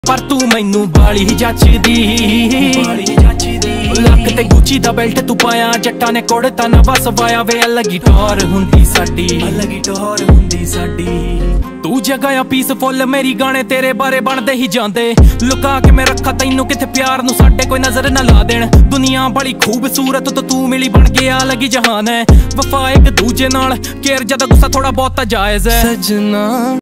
पर तू मैनू बाली जचदी लक ते गुची दा बेल्ट तू पाया जट्टा ने कोड़ता ना बस पाया वे अलग ही टोर हुंदी साडी तू जगह पीसफुल मेरी गाने तेरे बारे बनदे ही जांदे लुका के मैं रखा तैनू किथे प्यार नू साडे कोई नजर ना ला देन दुनिया बड़ी खूबसूरत तो तू मिली बन गया अलग ही जहान है वफा एक दूजे नाल केयर जदा गुस्सा थोड़ा बहुत जायज है सजना।